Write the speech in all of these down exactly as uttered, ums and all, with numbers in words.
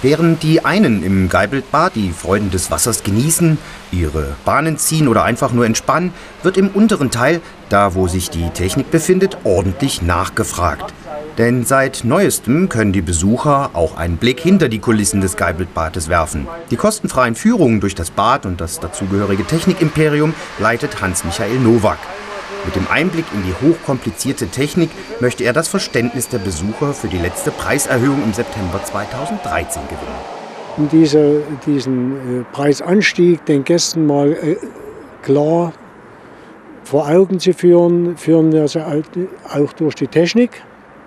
Während die einen im Geibeltbad die Freuden des Wassers genießen, ihre Bahnen ziehen oder einfach nur entspannen, wird im unteren Teil, da wo sich die Technik befindet, ordentlich nachgefragt. Denn seit Neuestem können die Besucher auch einen Blick hinter die Kulissen des Geibeltbades werfen. Die kostenfreien Führungen durch das Bad und das dazugehörige Technikimperium leitet Hans-Michael Nowak. Mit dem Einblick in die hochkomplizierte Technik möchte er das Verständnis der Besucher für die letzte Preiserhöhung im September zweitausenddreizehn gewinnen. Um diese, diesen Preisanstieg den Gästen mal äh, klar vor Augen zu führen, führen wir sie auch durch die Technik,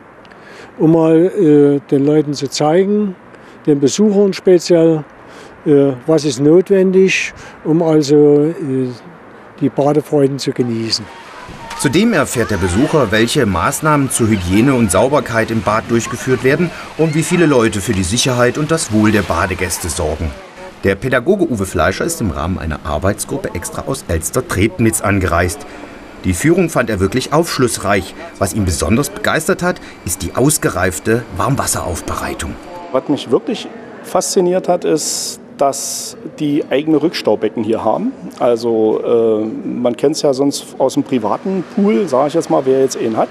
um mal äh, den Leuten zu zeigen, den Besuchern speziell, äh, was ist notwendig, um also äh, die Badefreuden zu genießen. Zudem erfährt der Besucher, welche Maßnahmen zur Hygiene und Sauberkeit im Bad durchgeführt werden und wie viele Leute für die Sicherheit und das Wohl der Badegäste sorgen. Der Pädagoge Uwe Fleischer ist im Rahmen einer Arbeitsgruppe extra aus Elster-Trebnitz angereist. Die Führung fand er wirklich aufschlussreich. Was ihn besonders begeistert hat, ist die ausgereifte Warmwasseraufbereitung. Was mich wirklich fasziniert hat, ist, dass die eigene Rückstaubecken hier haben. Also äh, man kennt es ja sonst aus dem privaten Pool, sage ich jetzt mal, wer jetzt einen hat.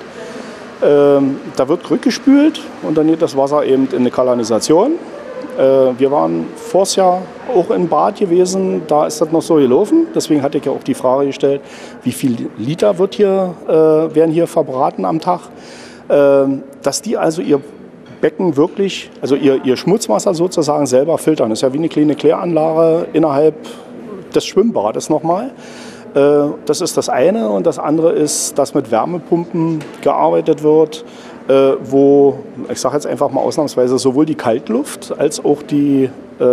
Ähm, da wird rückgespült und dann geht das Wasser eben in eine Kanalisation. Äh, wir waren vors Jahr auch im Bad gewesen, da ist das noch so gelaufen. Deswegen hatte ich ja auch die Frage gestellt, wie viel Liter wird hier, äh, werden hier verbraten am Tag. Äh, dass die also ihr Becken wirklich, also ihr, ihr Schmutzwasser sozusagen selber filtern. Das ist ja wie eine kleine Kläranlage innerhalb des Schwimmbades nochmal. Das ist das eine. Und das andere ist, dass mit Wärmepumpen gearbeitet wird, wo, ich sage jetzt einfach mal ausnahmsweise, sowohl die Kaltluft als auch die,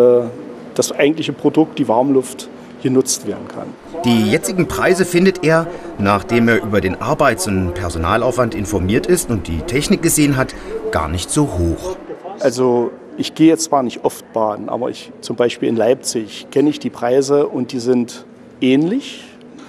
das eigentliche Produkt, die Warmluft, genutzt werden kann. Die jetzigen Preise findet er, nachdem er über den Arbeits- und Personalaufwand informiert ist und die Technik gesehen hat, gar nicht so hoch. Also ich gehe jetzt zwar nicht oft baden, aber ich, zum Beispiel in Leipzig kenne ich die Preise und die sind ähnlich.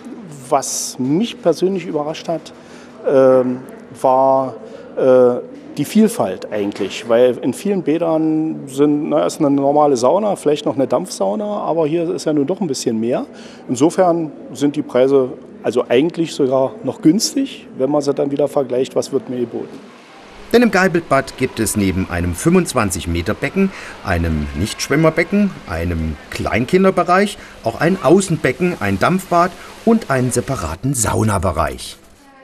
Was mich persönlich überrascht hat, äh, war äh, die Vielfalt eigentlich, weil in vielen Bädern sind, na, ist eine normale Sauna, vielleicht noch eine Dampfsauna, aber hier ist ja nun doch ein bisschen mehr. Insofern sind die Preise also eigentlich sogar noch günstig, wenn man sie dann wieder vergleicht, was wird mir geboten. Denn im Geibeltbad gibt es neben einem fünfundzwanzig Meter Becken, einem Nichtschwimmerbecken, einem Kleinkinderbereich auch ein Außenbecken, ein Dampfbad und einen separaten Saunabereich.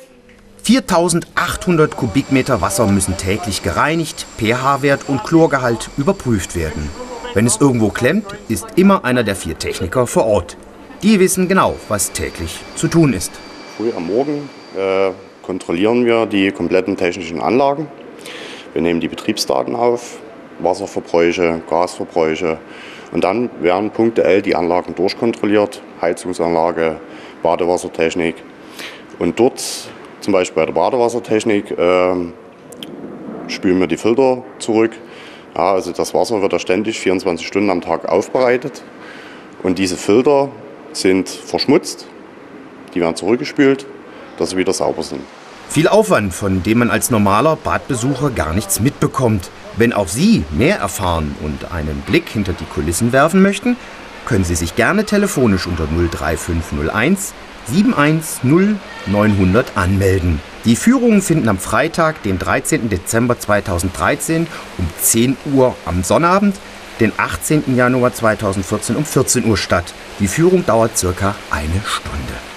viertausendachthundert Kubikmeter Wasser müssen täglich gereinigt, pH-Wert und Chlorgehalt überprüft werden. Wenn es irgendwo klemmt, ist immer einer der vier Techniker vor Ort. Die wissen genau, was täglich zu tun ist. Früh am Morgen äh, kontrollieren wir die kompletten technischen Anlagen. Wir nehmen die Betriebsdaten auf, Wasserverbräuche, Gasverbräuche. Und dann werden punktuell die Anlagen durchkontrolliert, Heizungsanlage, Badewassertechnik. Und dort, zum Beispiel bei der Badewassertechnik, äh, spülen wir die Filter zurück. Ja, also das Wasser wird ja ständig vierundzwanzig Stunden am Tag aufbereitet. Und diese Filter sind verschmutzt, die werden zurückgespült, dass sie wieder sauber sind. Viel Aufwand, von dem man als normaler Badbesucher gar nichts mitbekommt. Wenn auch Sie mehr erfahren und einen Blick hinter die Kulissen werfen möchten, können Sie sich gerne telefonisch unter null drei fünf null eins sieben eins null neunhundert anmelden. Die Führungen finden am Freitag, den dreizehnten Dezember zweitausenddreizehn um zehn Uhr am Sonnabend, den achtzehnten Januar zweitausendvierzehn um vierzehn Uhr statt. Die Führung dauert circa eine Stunde.